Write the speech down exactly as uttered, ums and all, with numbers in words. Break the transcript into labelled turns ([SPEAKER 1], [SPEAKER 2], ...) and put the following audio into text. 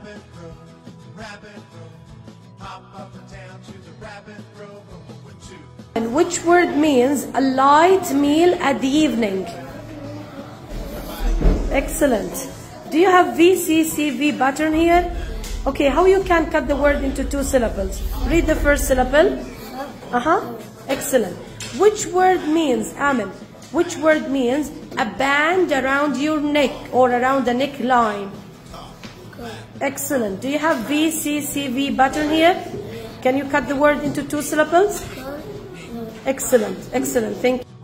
[SPEAKER 1] rabbit road, rabbit road. Hop up and down to the rabbit road. One, two.
[SPEAKER 2] And which word means a light meal at the evening? Excellent. Do you have V C C V button here? Okay, how you can cut the word into two syllables? Read the first syllable. Uh-huh. Excellent. Which word means, Amin, which word means a band around your neck or around the neckline? Excellent. Do you have V C C V button here? Can you cut the word into two syllables? Excellent. Excellent. Thank you.